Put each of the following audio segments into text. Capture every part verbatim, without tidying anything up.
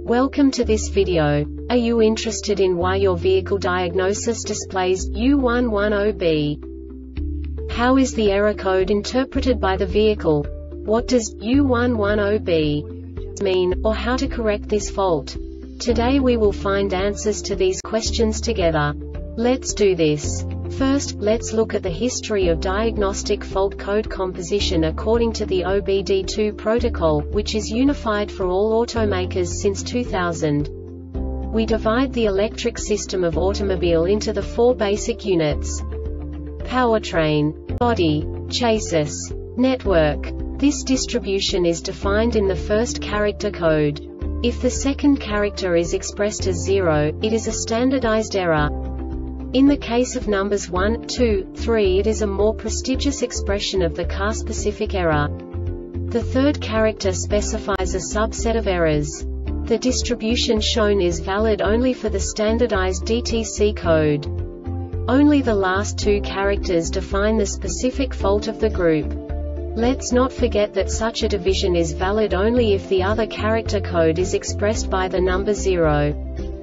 Welcome to this video. Are you interested in why your vehicle diagnosis displays U one ten B? How is the error code interpreted by the vehicle? What does U one ten B mean, or how to correct this fault? Today we will find answers to these questions together. Let's do this. First, let's look at the history of diagnostic fault code composition according to the O B D two protocol, which is unified for all automakers since two thousand. We divide the electric system of automobile into the four basic units: powertrain, body, chassis, network. This distribution is defined in the first character code. If the second character is expressed as zero, it is a standardized error. In the case of numbers one, two, three, it is a more prestigious expression of the car-specific error. The third character specifies a subset of errors. The distribution shown is valid only for the standardized D T C code. Only the last two characters define the specific fault of the group. Let's not forget that such a division is valid only if the other character code is expressed by the number zero.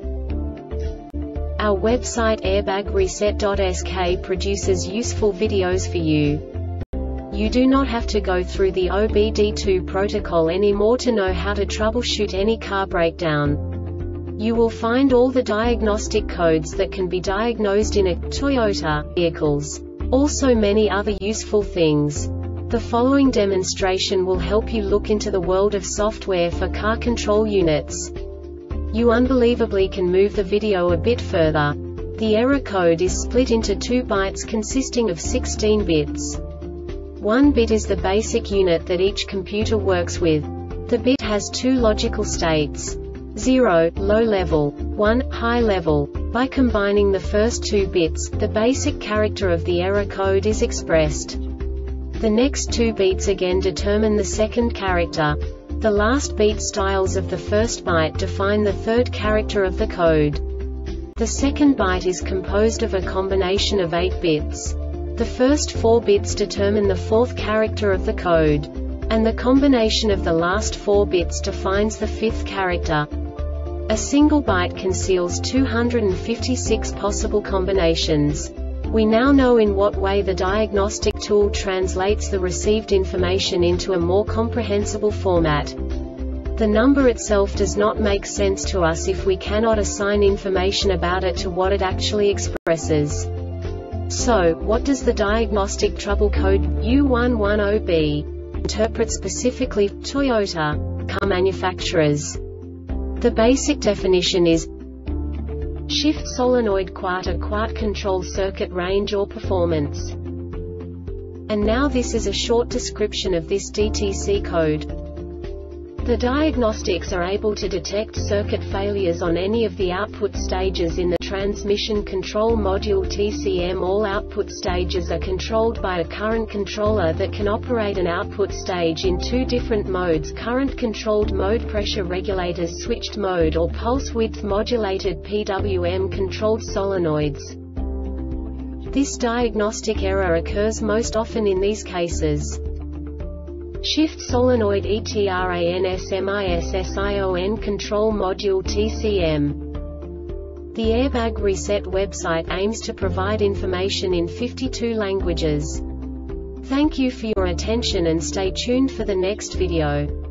Our website airbag reset dot S K produces useful videos for you. You do not have to go through the O B D two protocol anymore to know how to troubleshoot any car breakdown. You will find all the diagnostic codes that can be diagnosed in a Toyota vehicles. Also many other useful things. The following demonstration will help you look into the world of software for car control units. You unbelievably can move the video a bit further. The error code is split into two bytes consisting of sixteen bits. One bit is the basic unit that each computer works with. The bit has two logical states: zero, low level, one, high level. By combining the first two bits, the basic character of the error code is expressed. The next two bits again determine the second character. The last beat styles of the first byte define the third character of the code. The second byte is composed of a combination of eight bits. The first four bits determine the fourth character of the code. And the combination of the last four bits defines the fifth character. A single byte conceals two hundred fifty-six possible combinations. We now know in what way the diagnostic tool translates the received information into a more comprehensible format. The number itself does not make sense to us if we cannot assign information about it to what it actually expresses. So, what does the diagnostic trouble code U one ten B interpret specifically for Toyota car manufacturers? The basic definition is shift solenoid quart a quart control circuit range or performance. And now this is a short description of this D T C code. The diagnostics are able to detect circuit failures on any of the output stages in the transmission control module T C M. All output stages are controlled by a current controller that can operate an output stage in two different modes: current controlled mode, pressure regulators switched mode, or pulse width modulated P W M controlled solenoids. This diagnostic error occurs most often in these cases: shift solenoid E T R A N S M I S S I O N control module T C M. The Airbag Reset website aims to provide information in fifty-two languages. Thank you for your attention and stay tuned for the next video.